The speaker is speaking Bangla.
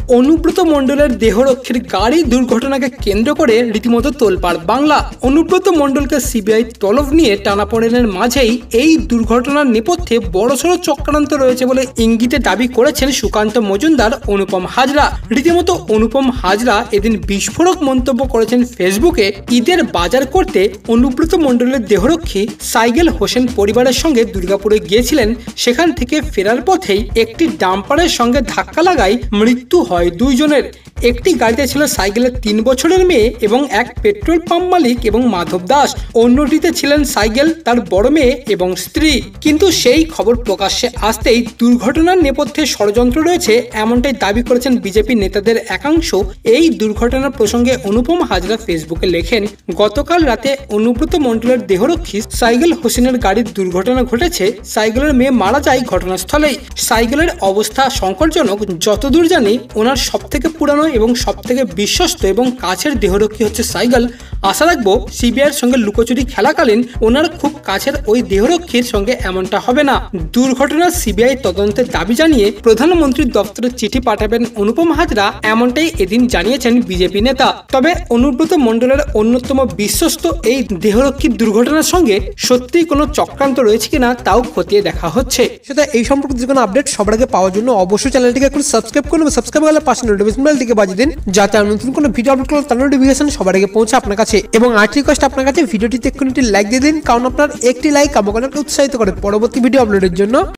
অনুব্রত মণ্ডলের দেহরক্ষীর গাড়ি দুর্ঘটনাকে কেন্দ্র করে রীতিমতো তোলপাড় বাংলা। অনুব্রত মণ্ডলকে সিবিআই তলব নিয়ে টানাপোড়েনের মাঝেই এই দুর্ঘটনার নেপথ্যে বড়সড় চক্রান্ত রয়েছে বলে ইঙ্গিতে দাবি করেছেন সুকান্ত মজুমদার, অনুপম হাজরা। রীতিমতো অনুপম হাজরা এদিন বিস্ফোরক মন্তব্য করেছেন ফেসবুকে। ঈদের বাজার করতে অনুব্রত মণ্ডলের দেহরক্ষী সাইগেল হোসেন পরিবারের সঙ্গে দুর্গাপুরে গিয়েছিলেন। সেখান থেকে ফেরার পথেই একটি ডাম্পারের সঙ্গে ধাক্কা লাগায় মৃত্যু হয় দুইজনের। একটি গাড়িতে ছিল সাইকেলের 3 বছরের মেয়ে এবং এক পেট্রোল পাম্প মালিক এবং মাধব দাস। অন্যটিতে ছিলেন সাইকেল, তার বড় মেয়ে এবং স্ত্রী। কিন্তু সেই খবর প্রকাশ্যে আসতেই দুর্ঘটনার নেপথ্যে ষড়যন্ত্র রয়েছে এমনটাই দাবি করেছেন বিজেপি নেতাদের একাংশ। এই দুর্ঘটনার প্রসঙ্গে অনুপম হাজরা ফেসবুকে লেখেন, গতকাল রাতে অনুব্রত মণ্ডলের দেহরক্ষী সাইকেল হোসেনের গাড়ির দুর্ঘটনা ঘটেছে। সাইকেলের মেয়ে মারা যায় ঘটনাস্থলেই। সাইকেলের অবস্থা সংকটজনক। যতদূর জানি ওনার সবথেকে পুরানো এবং সবথেকে বিশ্বস্ত এবং কাছের দেহরক্ষী হচ্ছে সাইকেল। আশা রাখবো সিবিআইয়ের সঙ্গে লুকোচুরি খেলাকালীন ওনার খুব কাছের ওই দেহরক্ষীর সঙ্গে এমনটা হবে না। দুর্ঘটনার সিবিআই তদন্তের দাবি জানিয়ে প্রধানমন্ত্রীর দপ্তরে চিঠি পাঠাবেন অনুপম হাজরা, এমনটাই এদিন জানিয়েছেন বিজেপি নেতা। তবে অনুব্রত মণ্ডলের অন্যতম বিশ্বস্ত এই দেহরক্ষীর দুর্ঘটনার সঙ্গে সত্যিই কোনো চক্রান্ত রয়েছে কিনা তাও খতিয়ে দেখা হচ্ছে। সেটা এই সম্পর্কে যে কোনো আপডেট সবার আগে পাওয়ার জন্য অবশ্যই চ্যানেলটিকে এখন সাবস্ক্রাইব করুন। সাবস্ক্রাইব করলে পাশে নোটিফিকেশন বেলটিকে বাজিয়ে দিন, যাতে আমি নতুন কোনো ভিডিও আপলোড করলে তার নোটিফিকেশন সবার আগে পৌঁছে আপনার কাছে। এবং আরেকটি রিকোয়েস্ট আপনার কাছে, ভিডিওটিতে একটি লাইক দিয়ে দিন, কারণ আপনার একটি লাইক আমাকে অনেক উৎসাহিত করে পরবর্তী ভিডিও আপলোডের জন্য।